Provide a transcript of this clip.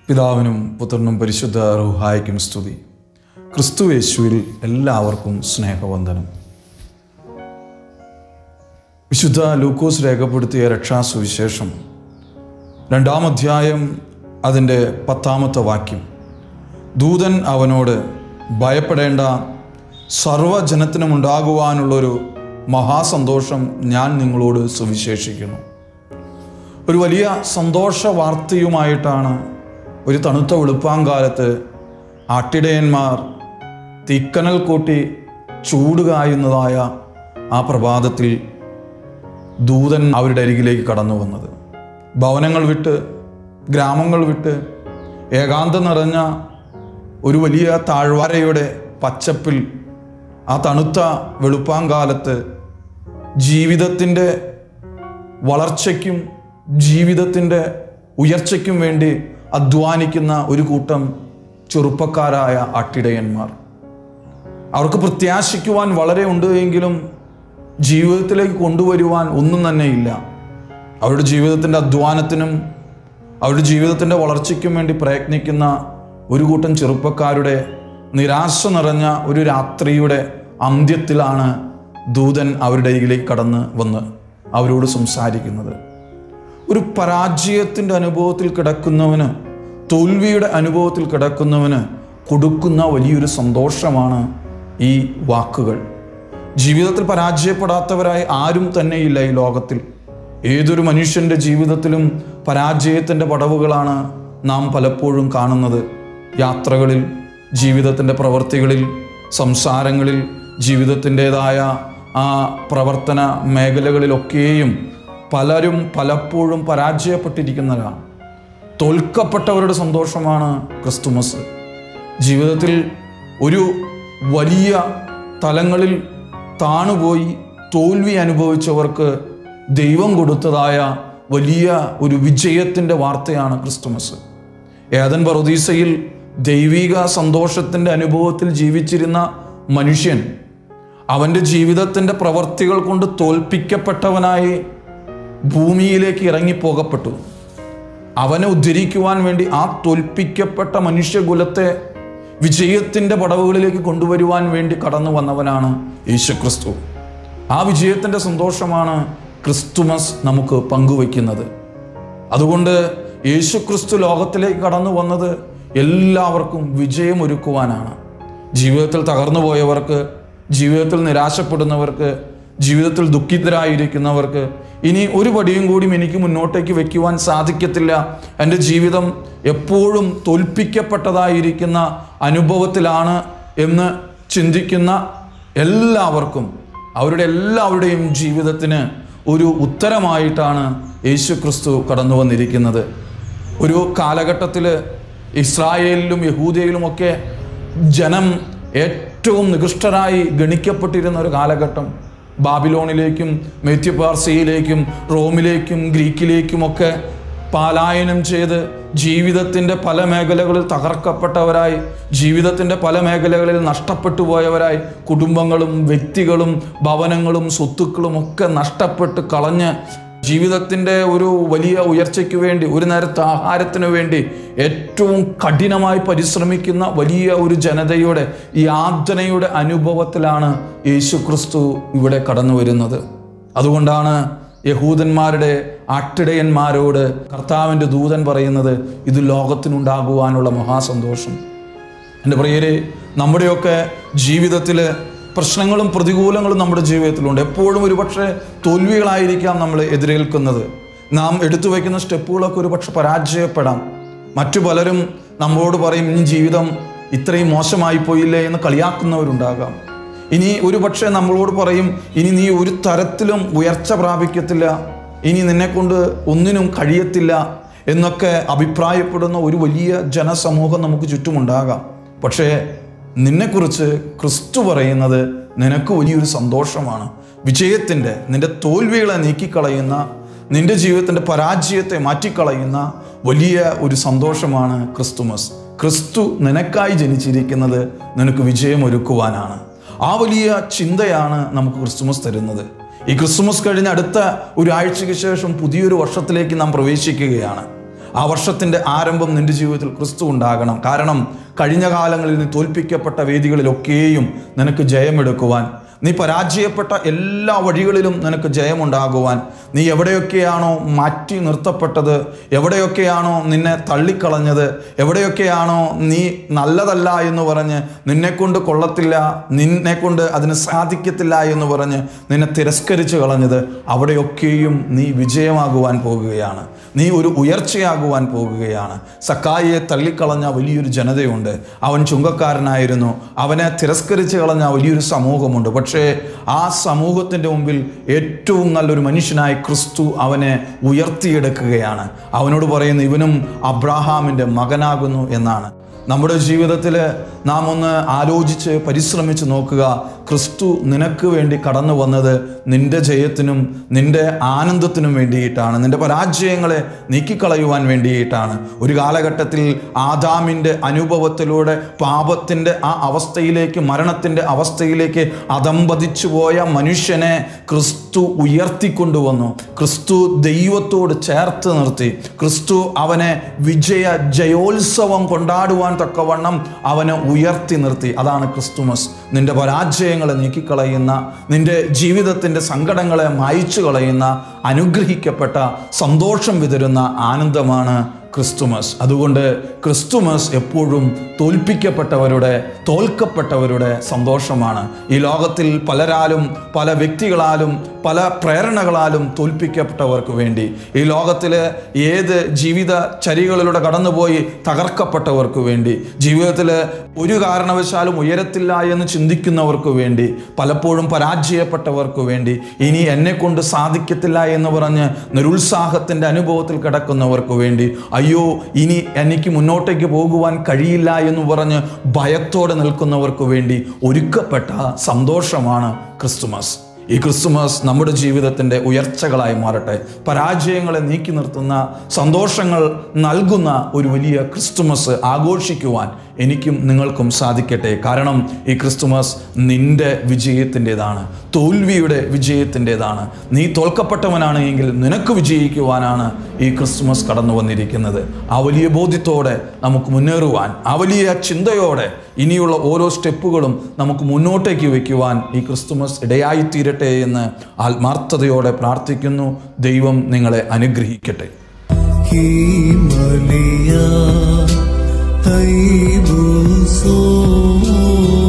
പിതാവിനും പുത്രനും പരിശുദ്ധ റൂഹായ്ക്കും സ്തുതി. ക്രിസ്തു യേശുവിൽ എല്ലാവർക്കും സ്നേഹവന്ദനം. വിശുദ്ധ ലൂക്കോസ് രേഖപ്പെടുത്തിയ രക്ഷാസുവിശേഷം 2-ാം അധ്യായം അതിൻ്റെ 10-ാമത്തെ വാക്യം. ദൂതൻ അവനോട്, ഭയപ്പെടേണ്ട, സർവ്വജനത്തിനുമുണ്ടാകുവാനുള്ളൊരു മഹാസന്തോഷം ഞാൻ നിങ്ങളോട് സുവിശേഷിക്കുന്നു. ഒരു വലിയ സന്തോഷ വാർത്തയുമായിട്ടാണ് ഒരു തണുത്ത വെളുപ്പാങ്കാലത്ത് ആട്ടിടയന്മാർ തീക്കനൽ കൂട്ടി ചൂട് കായുന്നതായ ആ പ്രഭാതത്തിൽ ദൂതൻ അവരുടെ അരികിലേക്ക് കടന്നു വന്നത്. ഭവനങ്ങൾ വിട്ട്, ഗ്രാമങ്ങൾ വിട്ട്, ഏകാന്തം നിറഞ്ഞ ഒരു വലിയ താഴ്വരയുടെ പച്ചപ്പിൽ ആ തണുത്ത വെളുപ്പാങ്കാലത്ത് ജീവിതത്തിൻ്റെ വളർച്ചയ്ക്കും ജീവിതത്തിൻ്റെ ഉയർച്ചയ്ക്കും വേണ്ടി അധ്വാനിക്കുന്ന ഒരു കൂട്ടം ചെറുപ്പക്കാരായ ആട്ടിടയന്മാർ. അവർക്ക് പ്രത്യാശിക്കുവാൻ വളരെ ഉണ്ട് എങ്കിലും ജീവിതത്തിലേക്ക് കൊണ്ടുവരുവാൻ ഒന്നും തന്നെ ഇല്ല. അവരുടെ ജീവിതത്തിൻ്റെ അധ്വാനത്തിനും അവരുടെ ജീവിതത്തിൻ്റെ വളർച്ചയ്ക്കും വേണ്ടി പ്രയത്നിക്കുന്ന ഒരു കൂട്ടം ചെറുപ്പക്കാരുടെ നിരാശ നിറഞ്ഞ ഒരു രാത്രിയുടെ അന്ത്യത്തിലാണ് ദൂതൻ അവരുടെ അരികിലേക്ക് കടന്ന് വന്ന് അവരോട് സംസാരിക്കുന്നത്. ഒരു പരാജയത്തിൻ്റെ അനുഭവത്തിൽ കിടക്കുന്നവന്, തോൽവിയുടെ അനുഭവത്തിൽ കിടക്കുന്നവന് കൊടുക്കുന്ന വലിയൊരു സന്തോഷമാണ് ഈ വാക്കുകൾ. ജീവിതത്തിൽ പരാജയപ്പെടാത്തവരായി ആരും തന്നെയില്ല ഈ ലോകത്തിൽ. ഏതൊരു മനുഷ്യൻ്റെ ജീവിതത്തിലും പരാജയത്തിൻ്റെ പടവുകളാണ് നാം പലപ്പോഴും കാണുന്നത്. യാത്രകളിൽ, ജീവിതത്തിൻ്റെ പ്രവൃത്തികളിൽ, സംസാരങ്ങളിൽ, ജീവിതത്തിൻ്റെതായ ആ പ്രവർത്തന മേഖലകളിലൊക്കെയും പലരും പലപ്പോഴും പരാജയപ്പെട്ടിരിക്കുന്നവരാണ്. തോൽക്കപ്പെട്ടവരുടെ സന്തോഷമാണ് ക്രിസ്തുമസ്. ജീവിതത്തിൽ ഒരു വലിയ തലങ്ങളിൽ താണുപോയി തോൽവി അനുഭവിച്ചവർക്ക് ദൈവം കൊടുത്തതായ വലിയ ഒരു വിജയത്തിൻ്റെ വാർത്തയാണ് ക്രിസ്തുമസ്. ഏദൻ പറുദീസയിൽ ദൈവിക സന്തോഷത്തിൻ്റെ അനുഭവത്തിൽ ജീവിച്ചിരുന്ന മനുഷ്യൻ അവൻ്റെ ജീവിതത്തിൻ്റെ പ്രവർത്തികൾ കൊണ്ട് തോൽപ്പിക്കപ്പെട്ടവനായി ഭൂമിയിലേക്ക് ഇറങ്ങിപ്പോകപ്പെട്ടു. അവനെ ഉദ്ധരിക്കുവാൻ വേണ്ടി ആ തോൽപ്പിക്കപ്പെട്ട മനുഷ്യകുലത്തെ വിജയത്തിൻ്റെ പടവുകളിലേക്ക് കൊണ്ടുവരുവാൻ വേണ്ടി കടന്നു വന്നവനാണ് യേശുക്രിസ്തു. ആ വിജയത്തിൻ്റെ സന്തോഷമാണ് ക്രിസ്തുമസ് നമുക്ക് പങ്കുവയ്ക്കുന്നത്. അതുകൊണ്ട് യേശുക്രിസ്തു ലോകത്തിലേക്ക് കടന്നു വന്നത് എല്ലാവർക്കും വിജയമൊരുക്കുവാനാണ്. ജീവിതത്തിൽ തകർന്നു പോയവർക്ക്, ജീവിതത്തിൽ നിരാശപ്പെടുന്നവർക്ക്, ജീവിതത്തിൽ ദുഃഖിതരായിരിക്കുന്നവർക്ക് ഇനി ഒരു പടിയും കൂടി എനിക്ക് മുന്നോട്ടേക്ക് വയ്ക്കുവാൻ സാധിക്കത്തില്ല, എൻ്റെ ജീവിതം എപ്പോഴും തോൽപ്പിക്കപ്പെട്ടതായിരിക്കുന്ന അനുഭവത്തിലാണ് എന്ന് ചിന്തിക്കുന്ന എല്ലാവർക്കും, അവരുടെ എല്ലാവരുടെയും ജീവിതത്തിന് ഒരു ഉത്തരമായിട്ടാണ് യേശുക്രിസ്തു കടന്നു വന്നിരിക്കുന്നത്. ഒരു കാലഘട്ടത്തിൽ ഇസ്രായേലിലും യഹൂദയിലുമൊക്കെ ജനം ഏറ്റവും നികൃഷ്ടരായി ഗണിക്കപ്പെട്ടിരുന്ന ഒരു കാലഘട്ടം. ബാബിലോണിലേക്കും മെത്യോപാർസിയയിലേക്കും റോമിലേക്കും ഗ്രീക്കിലേക്കുമൊക്കെ പലായനം ചെയ്ത് ജീവിതത്തിൻ്റെ പല മേഖലകളിൽ തകർക്കപ്പെട്ടവരായി, ജീവിതത്തിൻ്റെ പല മേഖലകളിൽ നഷ്ടപ്പെട്ടു പോയവരായി, കുടുംബങ്ങളും വ്യക്തികളും ഭവനങ്ങളും സ്വത്തുക്കളും ഒക്കെ നഷ്ടപ്പെട്ട് കളഞ്ഞ് ജീവിതത്തിൻ്റെ ഒരു വലിയ ഉയർച്ചയ്ക്ക് വേണ്ടി, ഒരു നേരത്തെ ആഹാരത്തിന് വേണ്ടി ഏറ്റവും കഠിനമായി പരിശ്രമിക്കുന്ന വലിയ ഒരു ജനതയുടെ യാതനയുടെ അനുഭവത്തിലാണ് യേശുക്രിസ്തു ഇവിടെ കടന്നു വരുന്നത്. അതുകൊണ്ടാണ് യഹൂദന്മാരുടെ ആട്ടിടയന്മാരോട് കർത്താവിൻ്റെ ദൂതൻ പറയുന്നത്, ഇത് ലോകത്തിനുണ്ടാകുവാനുള്ള മഹാസന്തോഷം. എൻ്റെ പ്രിയരെ, നമ്മുടെയൊക്കെ ജീവിതത്തിൽ പ്രശ്നങ്ങളും പ്രതികൂലങ്ങളും നമ്മുടെ ജീവിതത്തിലുണ്ട്. എപ്പോഴും ഒരുപക്ഷെ തോൽവികളായിരിക്കാം നമ്മൾ എതിരേൽക്കുന്നത്. നാം എടുത്തു വയ്ക്കുന്ന സ്റ്റെപ്പുകളൊക്കെ ഒരുപക്ഷെ പരാജയപ്പെടാം. മറ്റു പലരും നമ്മളോട് പറയും, ഇനി ജീവിതം ഇത്രയും മോശമായി പോയില്ലേ എന്ന് കളിയാക്കുന്നവരുണ്ടാകാം. ഇനി ഒരുപക്ഷെ നമ്മളോട് പറയും, ഇനി നീ ഒരു തരത്തിലും ഉയർച്ച പ്രാപിക്കത്തില്ല, ഇനി നിന്നെക്കൊണ്ട് ഒന്നിനും കഴിയത്തില്ല എന്നൊക്കെ അഭിപ്രായപ്പെടുന്ന ഒരു വലിയ ജനസമൂഹം നമുക്ക് ചുറ്റുമുണ്ടാകാം. പക്ഷേ നിന്നെക്കുറിച്ച് ക്രിസ്തു പറയുന്നത് നിനക്ക് വലിയൊരു സന്തോഷമാണ്. വിജയത്തിൻ്റെ, നിൻ്റെ തോൽവികളെ നീക്കിക്കളയുന്ന, നിൻ്റെ ജീവിതത്തിൻ്റെ പരാജയത്തെ മാറ്റിക്കളയുന്ന വലിയ ഒരു സന്തോഷമാണ് ക്രിസ്തുമസ്. ക്രിസ്തു നിനക്കായി ജനിച്ചിരിക്കുന്നത് നിനക്ക് വിജയമൊരുക്കുവാനാണ്. ആ വലിയ ചിന്തയാണ് നമുക്ക് ക്രിസ്തുമസ് തരുന്നത്. ഈ ക്രിസ്തുമസ് കഴിഞ്ഞ് അടുത്ത ഒരാഴ്ചയ്ക്ക് ശേഷം പുതിയൊരു വർഷത്തിലേക്ക് നാം പ്രവേശിക്കുകയാണ്. ആ വർഷത്തിൻ്റെ ആരംഭം നിൻ്റെ ജീവിതത്തിൽ ക്രിസ്തു ഉണ്ടാകണം. കാരണം കഴിഞ്ഞ കാലങ്ങളിൽ നീ തോൽപ്പിക്കപ്പെട്ട വേദികളിലൊക്കെയും നിനക്ക് ജയമെടുക്കുവാൻ, നീ പരാജയപ്പെട്ട എല്ലാ വഴികളിലും നിനക്ക് ജയമുണ്ടാകുവാൻ, നീ എവിടെയൊക്കെയാണോ മാറ്റി നിർത്തപ്പെട്ടത്, എവിടെയൊക്കെയാണോ നിന്നെ തള്ളിക്കളഞ്ഞത്, എവിടെയൊക്കെയാണോ നീ നല്ലതല്ല എന്ന് പറഞ്ഞ് നിന്നെക്കൊണ്ട് കൊള്ളത്തില്ല, നിന്നെക്കൊണ്ട് അതിന് സാധിക്കത്തില്ല എന്ന് പറഞ്ഞ് നിന്നെ തിരസ്കരിച്ച് കളഞ്ഞത്, അവിടെയൊക്കെയും നീ വിജയമാകുവാൻ പോകുകയാണ്. നീ ഒരു ഉയർച്ചയാകുവാൻ പോകുകയാണ്. സക്കായിയെ തള്ളിക്കളഞ്ഞ വലിയൊരു ജനതയുണ്ട്. അവൻ ചുങ്കക്കാരനായിരുന്നു. അവനെ തിരസ്കരിച്ച് കളഞ്ഞ വലിയൊരു സമൂഹമുണ്ട്. പക്ഷേ ആ സമൂഹത്തിൻ്റെ മുമ്പിൽ ഏറ്റവും നല്ലൊരു മനുഷ്യനായി ക്രിസ്തു അവനെ ഉയർത്തിയെടുക്കുകയാണ്. അവനോട് പറയുന്നു, ഇവനും അബ്രാഹാമിൻ്റെ മകനാകുന്നു എന്നാണ്. നമ്മുടെ ജീവിതത്തിൽ നാം ഒന്ന് ആലോചിച്ച് പരിശ്രമിച്ച് നോക്കുക. ക്രിസ്തു നിനക്ക് വേണ്ടി കടന്നു വന്നത് നിൻ്റെ ജയത്തിനും നിൻ്റെ ആനന്ദത്തിനും വേണ്ടിയിട്ടാണ്, നിൻ്റെ പരാജയങ്ങളെ നീക്കിക്കളയുവാൻ വേണ്ടിയിട്ടാണ്. ഒരു കാലഘട്ടത്തിൽ ആദാമിൻ്റെ അനുഭവത്തിലൂടെ പാപത്തിൻ്റെ ആ അവസ്ഥയിലേക്ക്, മരണത്തിൻ്റെ അവസ്ഥയിലേക്ക് അധംപതിച്ചു പോയ മനുഷ്യനെ ക്രിസ്തു ഉയർത്തിക്കൊണ്ടുവന്നു. ക്രിസ്തു ദൈവത്തോട് ചേർത്ത് നിർത്തി. ക്രിസ്തു അവനെ ജയോത്സവം കൊണ്ടാടുവാൻ തക്കവണ്ണം അവനെ ഉയർത്തി നിർത്തി. അതാണ് ക്രിസ്തുമസ്. നിന്റെ പരാജയങ്ങളെ നീക്കിക്കളയുന്ന, നിന്റെ ജീവിതത്തിൻ്റെ സങ്കടങ്ങളെ മായ്ച്ചു കളയുന്ന, അനുഗ്രഹിക്കപ്പെട്ട സന്തോഷം വിതരുന്ന ആനന്ദമാണ് ക്രിസ്തുമസ്. അതുകൊണ്ട് ക്രിസ്തുമസ് എപ്പോഴും തോൽക്കപ്പെട്ടവരുടെ സന്തോഷമാണ്. ഈ ലോകത്തിൽ പലരാലും, പല വ്യക്തികളാലും, പല പ്രേരണകളാലും തോൽപ്പിക്കപ്പെട്ടവർക്ക് വേണ്ടി, ഈ ലോകത്തിൽ ഏത് ജീവിത ചരികളിലൂടെ കടന്നുപോയി തകർക്കപ്പെട്ടവർക്ക് വേണ്ടി, ജീവിതത്തിൽ ഒരു കാരണവശാലും ഉയരത്തില്ല എന്ന് ചിന്തിക്കുന്നവർക്ക് വേണ്ടി, പലപ്പോഴും പരാജയപ്പെട്ടവർക്ക് വേണ്ടി, ഇനി എന്നെക്കൊണ്ട് സാധിക്കത്തില്ല എന്ന് പറഞ്ഞ് നിരുത്സാഹത്തിൻ്റെ അനുഭവത്തിൽ കിടക്കുന്നവർക്ക് വേണ്ടി, അയ്യോ ഇനി എനിക്ക് മുന്നോട്ടേക്ക് പോകുവാൻ കഴിയില്ല എന്ന് പറഞ്ഞ് ഭയത്തോടെ നിൽക്കുന്നവർക്ക് വേണ്ടി ഒരുക്കപ്പെട്ട സന്തോഷമാണ് ക്രിസ്തുമസ്. ഈ ക്രിസ്തുമസ് നമ്മുടെ ജീവിതത്തിൻ്റെ ഉയർച്ചകളായി മാറട്ടെ. പരാജയങ്ങളെ നീക്കി നിർത്തുന്ന, സന്തോഷങ്ങൾ നൽകുന്ന ഒരു വലിയ ക്രിസ്തുമസ് ആഘോഷിക്കുവാൻ എനിക്കും നിങ്ങൾക്കും സാധിക്കട്ടെ. കാരണം ഈ ക്രിസ്തുമസ് നിൻ്റെ വിജയത്തിൻ്റെതാണ്, തോൽവിയുടെ വിജയത്തിൻ്റെതാണ്. നീ തോൽക്കപ്പെട്ടവനാണ് എങ്കിൽ നിനക്ക് വിജയിക്കുവാനാണ് ഈ ക്രിസ്തുമസ് കടന്നു വന്നിരിക്കുന്നത്. ആ വലിയ ബോധ്യത്തോടെ നമുക്ക് മുന്നേറുവാൻ, ആ വലിയ ചിന്തയോടെ ഇനിയുള്ള ഓരോ സ്റ്റെപ്പുകളും നമുക്ക് മുന്നോട്ടേക്ക് വയ്ക്കുവാൻ ഈ ക്രിസ്തുമസ് ഇടയായിത്തീരട്ടെ എന്ന് ആത്മാർത്ഥതയോടെ പ്രാർത്ഥിക്കുന്നു. ദൈവം നിങ്ങളെ അനുഗ്രഹിക്കട്ടെ. Himalaya, Taibu So